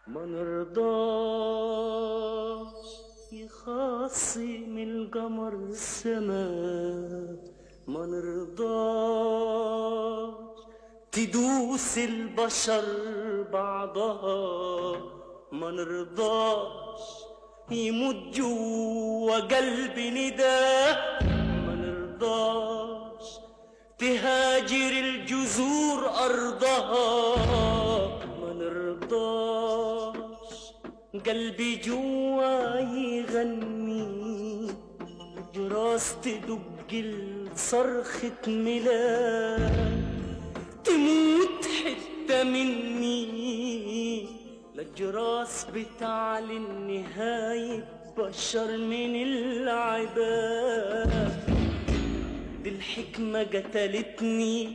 ما نرضاش يخاصم القمر السماء، ما نرضاش تدوس البشر بعضها، ما نرضاش يموت جوا قلبي نداء، ما نرضاش تهاجر الجذور أرضها، ما نرضاش قلبي جوا يغني جراس تدق صرخة ميلاد، تموت حتة مني للجراس بتعلن نهاية بشر من العباد. دي الحكمة قتلتني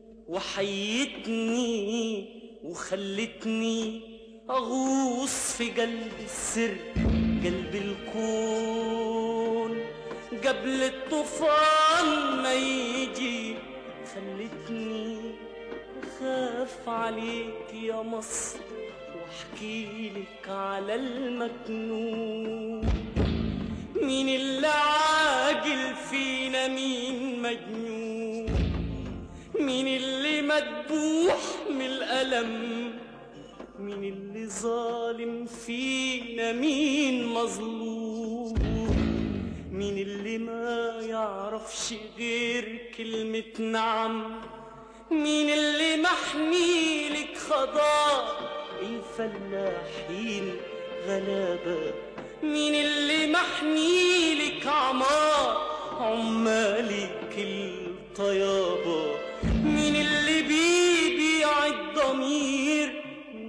وحيتني وخلتني أغوص في قلب السر، قلب الكون قبل الطوفان ما يجي، خلتني أخاف عليك يا مصر واحكي لك على المكنون. مين اللي عاقل فينا مين مجنون، مين اللي مدبوح من الألم، مين اللي ظالم فينا مين مظلوم، مين اللي ما يعرفش غير كلمة نعم، مين اللي محميلك خضار الفلاحين غلابة، مين اللي محميلك عمار عمالك الطيابة، مين اللي بيبيع الضمير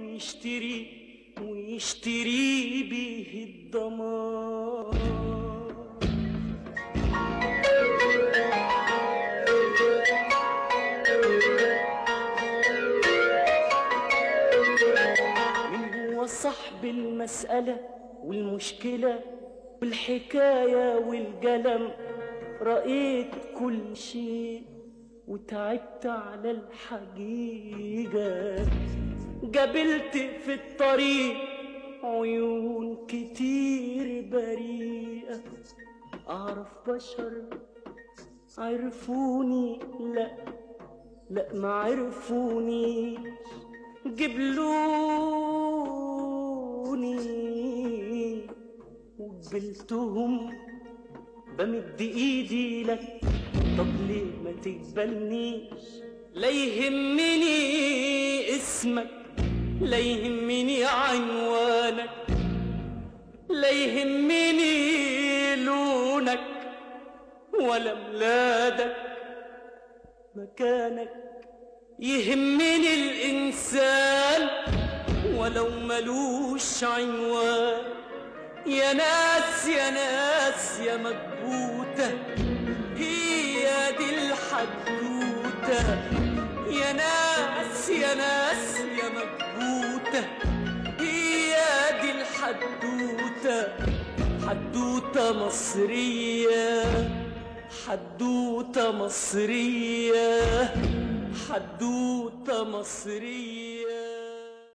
ويشتري بيه الدمار. مين هو صاحب المسألة والمشكلة والحكاية والقلم، رأيت كل شيء وتعبت على الحقيقة، قابلت في الطريق عيون كتير بريئة، أعرف بشر عرفوني لا ما عرفونيش، قبلوني وقبلتهم بمد ايدي لك، طب ليه ما تقبلنيش؟ لا يهمني اسمك، لا يهمني عنوانك، لا يهمني لونك ولا ميلادك مكانك، يهمني الإنسان ولو ملوش عنوان. يا ناس يا ناس يا مكبوتة هي دي الحدوتة، يا ناس يا ناس يا مكبوتة هي دي الحدوتة، حدوتة مصرية، حدوتة مصرية، حدوتة مصرية.